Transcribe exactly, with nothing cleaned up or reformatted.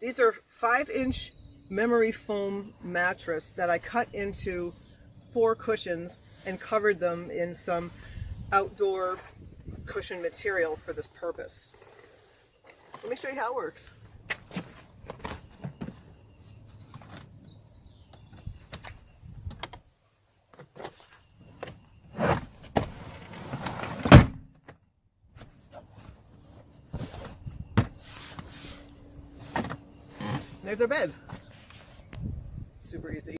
These are five inch memory foam mattress that I cut into four cushions and covered them in some outdoor cushion material for this purpose. Let me show you how it works. There's our bed. Super easy.